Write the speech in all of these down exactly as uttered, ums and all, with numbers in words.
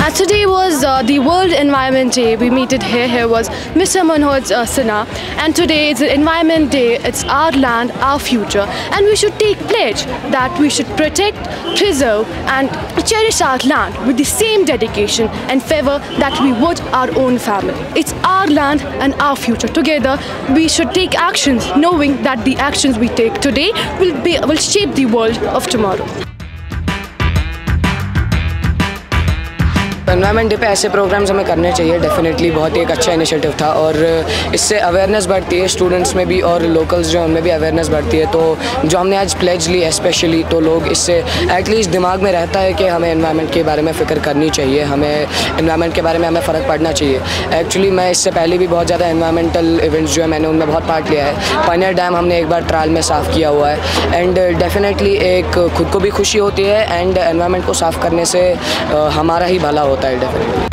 Uh, today was uh, the World Environment Day. We meet it here. Here was Mister Manoj uh, Sinha, and today is the Environment Day. It's our land, our future, and we should take pledge that we should protect, preserve, and cherish our land with the same dedication and fervor that we would our own family. It's our land and our future. Together, we should take actions, knowing that the actions we take today will be will shape the world of tomorrow. Environment day पे ऐसे programmes हमें करने चाहिए। Definitely बहुत ही एक अच्छा initiative था और इससे अवेयरनेस बढ़ती है स्टूडेंट्स में भी और लोकल्स जो उनमें भी अवेयरनेस बढ़ती है। तो जो हमने आज प्लेज ली स्पेशली, तो लोग इससे एटलीस्ट दिमाग में रहता है कि हमें एनवायरनमेंट के बारे में फ़िक्र करनी चाहिए, हमें एनवायरनमेंट के बारे में हमें फ़र्क पड़ना चाहिए। एक्चुअली मैं इससे पहले भी बहुत ज़्यादा एनवायरमेंटल इवेंट्स जो है मैंने उनमें बहुत पार्ट लिया है। पानियर डैम हमने एक बार ट्रायल में साफ़ किया हुआ है एंड डेफिनेटली एक खुद को भी खुशी होती है एंड एनवायरनमेंट को साफ़ करने से हमारा ही भला होता है डेफिनेटली।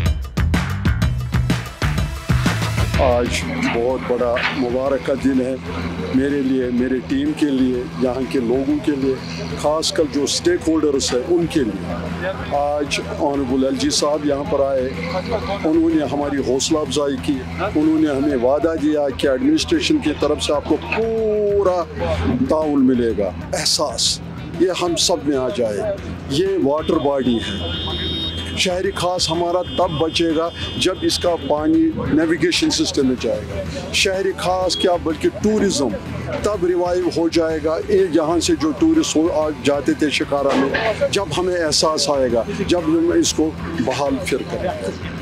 आज बहुत बड़ा मुबारक का दिन है मेरे लिए, मेरे टीम के लिए, यहाँ के लोगों के लिए, ख़ासकर जो स्टेक होल्डर्स हैं उनके लिए। आज ऑनरेबल एलजी साहब यहाँ पर आए, उन्होंने हमारी हौसला अफजाई की, उन्होंने हमें वादा दिया कि एडमिनिस्ट्रेशन की तरफ से आपको पूरा ताउन मिलेगा। एहसास ये हम सब में आ जाए। ये वाटर बॉडी है, शहरी खास हमारा तब बचेगा जब इसका पानी नेविगेशन सिस्टम में जाएगा। शहरी खास क्या बल्कि टूरिज़्म तब रिवाइव हो जाएगा। एक यहाँ से जो टूरिस्ट हो आ जाते थे शिकारा में, जब हमें एहसास आएगा, जब हम इसको बहाल फिर करें।